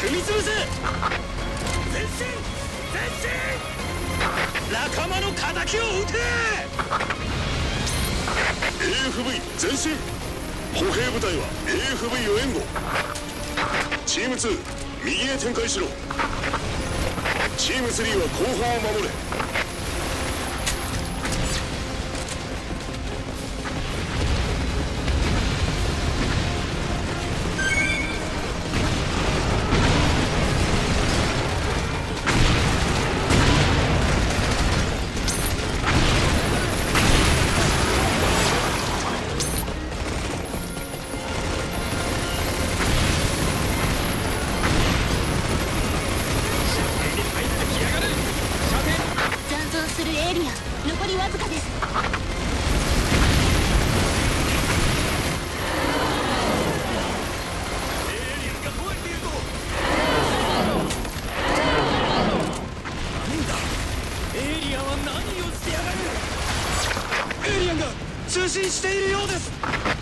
踏み潰せ。前進前進。仲間の敵を撃て。 AFV 前進。歩兵部隊は AFV を援護。チーム2右へ展開しろ。チーム3は後方を守れ。 通信しているようです。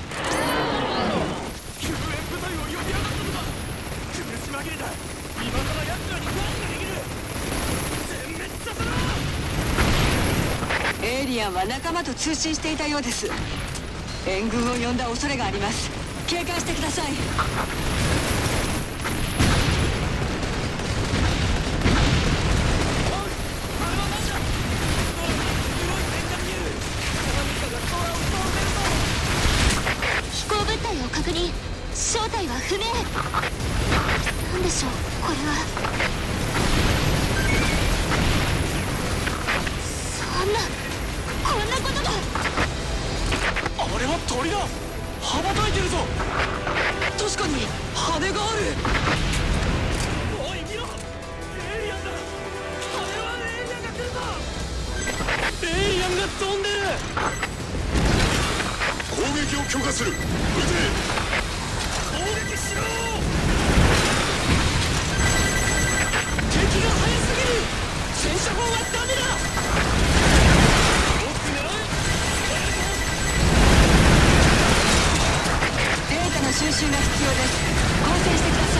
救援部隊を呼び上がったのだ。苦し紛れだ。今から奴らに何ができる。全滅させろ。 エイリアンは仲間と通信していたようです。援軍を呼んだ恐れがあります。警戒してください。 正体は不明。何でしょうこれは。そんなこんなことが。 あれは鳥だ。羽ばたいてるぞ。確かに羽がある。おい見ろ、エイリアンだ。これはエイリアンが来るぞ。エイリアンが飛んでる。 攻撃を許可する。撃て。 攻撃しろ。敵が速すぎる。戦車砲はダメだ。よく狙え。 データの収集が必要です。構成してくだ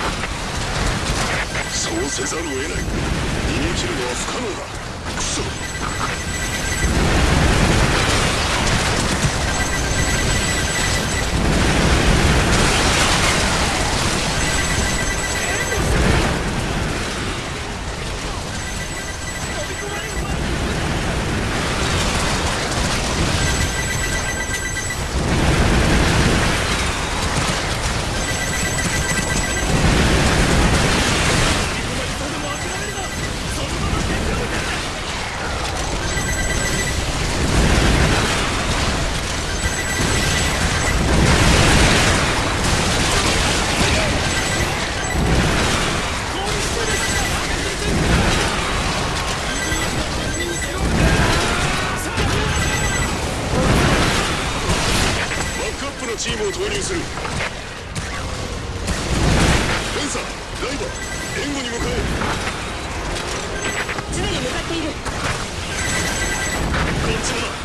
さい。 そうせざるを得ない。逃げ切るのは不可能だ。クソ。チームを投入する。フェンサー、ライバー、援護に向かえ。 常に向かっている。 こっちだ。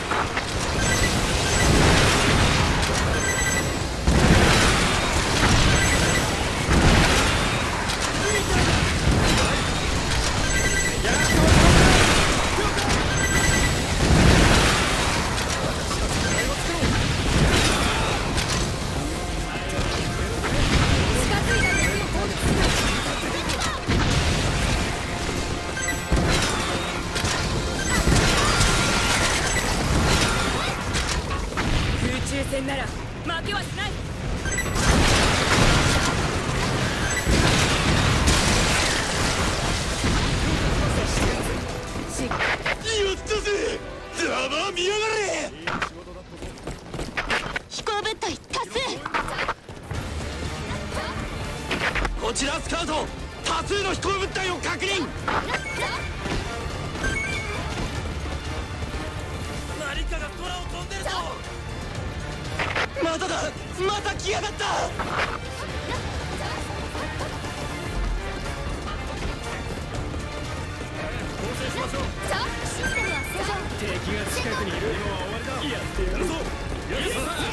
戦なら負けはしない。 やったぜ。ざま見やがれ。 飛行物体多数。 こちらスカウト、多数の飛行物体を確認。何かが空を飛んでるぞ。まただ。また来やがった。 システムは正常。 敵が近くにいる。今は終わりだ。やってやるぞ。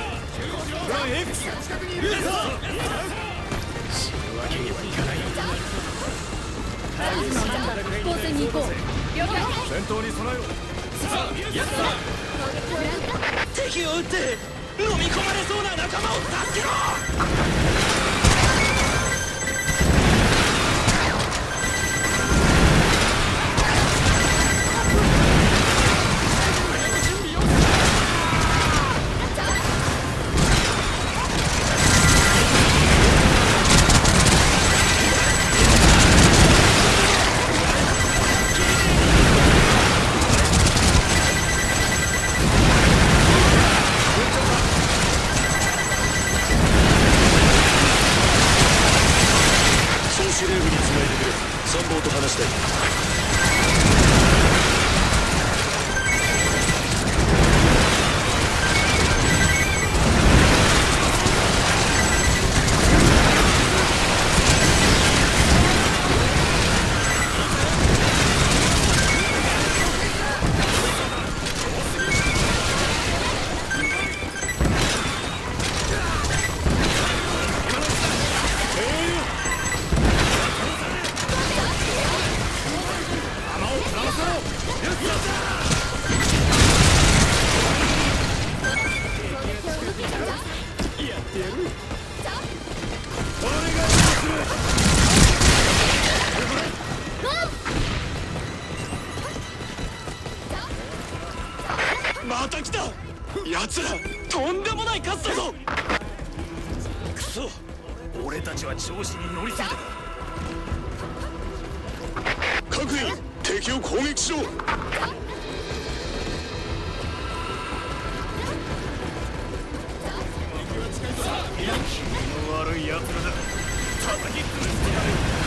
プラン X 近くにいる。死ぬわけにはいかない。 交戦に行こう。了解。 戦闘に備えろ。 さあ、やった。 敵を撃って飲み込まれそうな仲間を助けろ。司令部につないでくれ。参謀と話したい。また来た。奴らとんでもない数だぞ。 くそ、俺たちは調子に乗りすぎた。 各員敵を攻撃しろ。 気の悪い奴らだ。叩き潰してやる。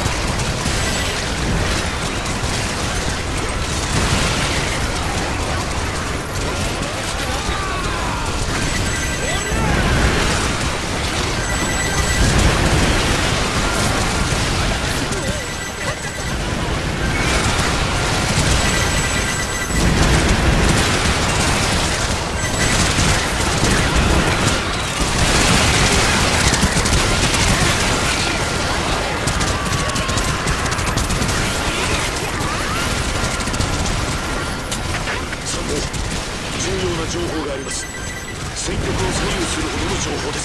情報があります。戦局を左右するほどの情報です。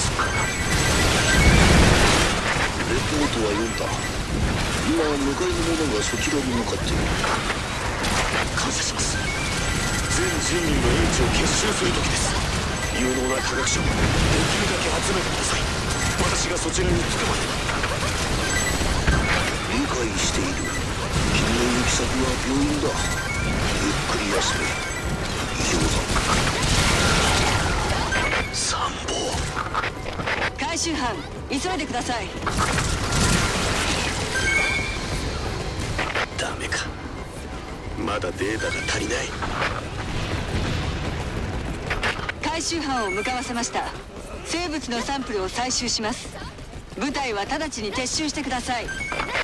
レポートは読んだ。今向かいの者がそちらに向かっている。感謝します。全人類の英知を結集する時です。有能な科学者をできるだけ集めてください。私がそちらに着くまで。理解している。君の行き先は病院だ。ゆっくり休め。以上だ。参謀。 回収班、急いでください。 ダメか。まだデータが足りない。 回収班を向かわせました。生物のサンプルを採集します。部隊は直ちに撤収してください。